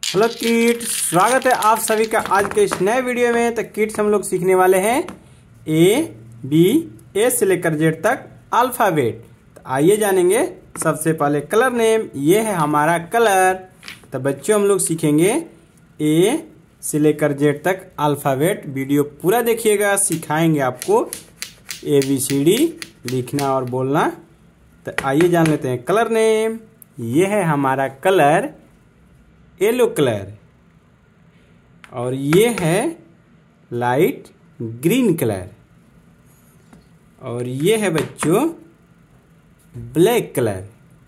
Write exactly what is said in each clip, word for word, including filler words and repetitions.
Hello kids, स्वागत है आप सभी का आज के इस नए वीडियो में। तो किड्स हम लोग सीखने वाले हैं ए बी ए से लेकर जेड तक अल्फ़ाबेट। तो आइए जानेंगे सबसे पहले कलर नेम। ये है हमारा कलर। तो बच्चों हम लोग सीखेंगे ए से लेकर जेड तक अल्फ़ाबेट। वीडियो पूरा देखिएगा, सिखाएंगे आपको ए बी सी डी लिखना और बोलना। तो आइए जान लेते हैं कलर नेम। ये है हमारा कलर येलो कलर, और ये है लाइट ग्रीन कलर, और ये है बच्चों ब्लैक कलर,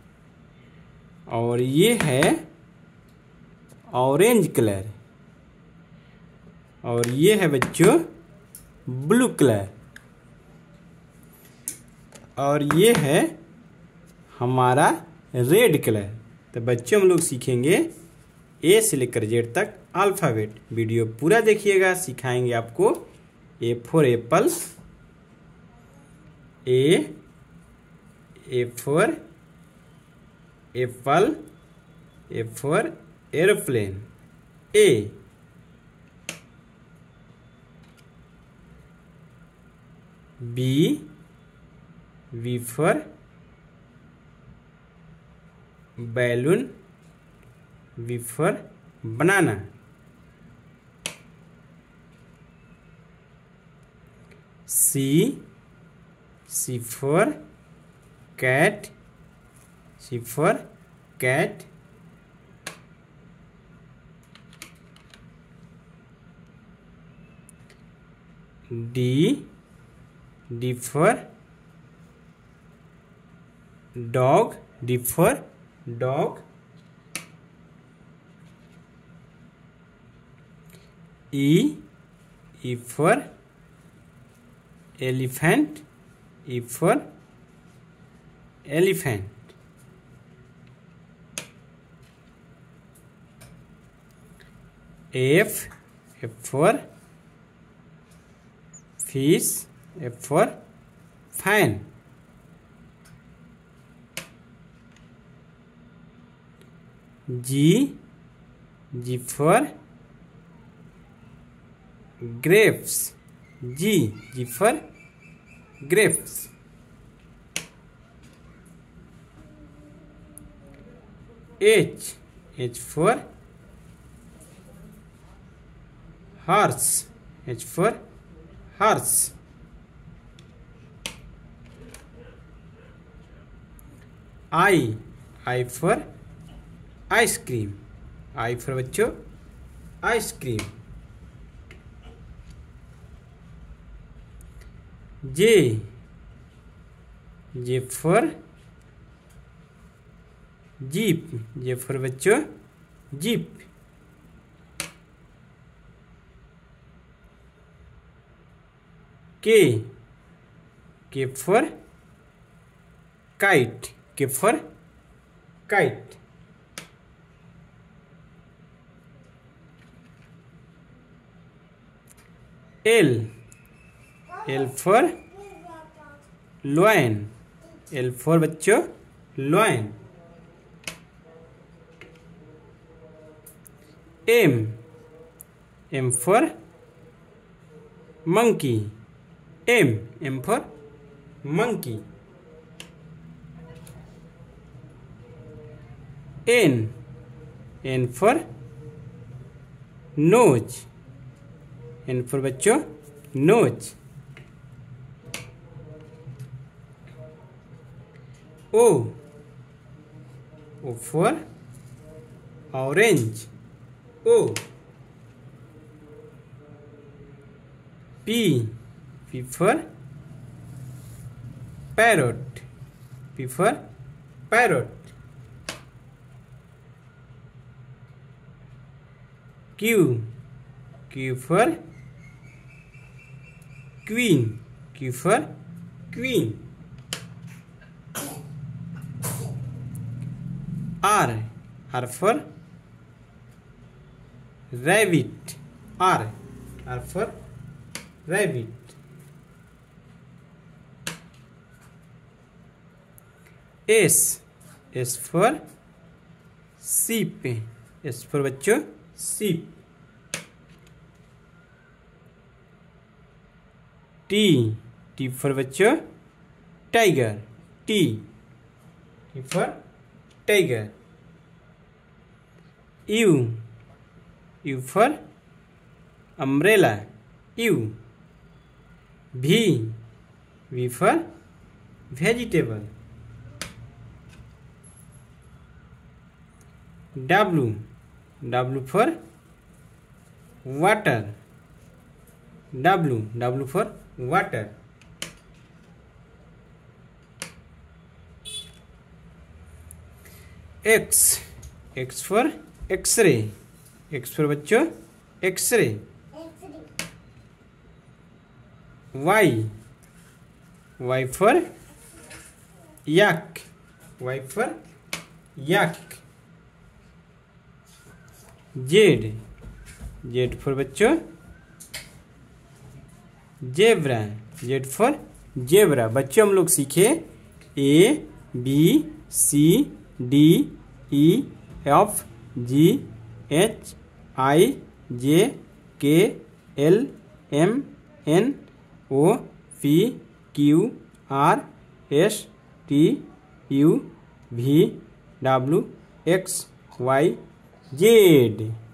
और ये है ऑरेंज कलर, और ये है बच्चों ब्लू कलर, और ये है हमारा रेड कलर। तो बच्चों हम लोग सीखेंगे ए से लेकर जेड तक अल्फ़ाबेट। वीडियो पूरा देखिएगा, सिखाएंगे आपको A for apple, A A for apple, A for aeroplane, A B B for balloon, B for banana, C C for cat, C for cat, D D for dog, D for dog, E E for elephant, E for elephant, F F for fish, F for fan, G G for grapes, G G for grapes, H H for horse, H for horse, I I for ice cream, I for बच्चों ice cream, J J for jeep, J for बच्चों jeep, K K for kite, K for kite, L L for lion, L for बच्चों lion, M M for monkey, M M for monkey, N N for nose, N for बच्चों nose, O O for orange, O, P P for parrot, P for parrot, Q Q for queen, Q for queen, R R for rabbit, R R for rabbit, S S for sheep, S for बच्चों sheep. T T for बच्चों tiger, T T for tiger. U U for umbrella, U. V V for vegetable. W W for water, W W for water. X X for x-ray, X for बच्चों x-ray. Y Y for yak, Y for yak. Z Z for बच्चों zebra, Z for zebra. बच्चों हम लोग सीखे A B C D E F G H I J K L M N O P Q R S T U V W X Y Z.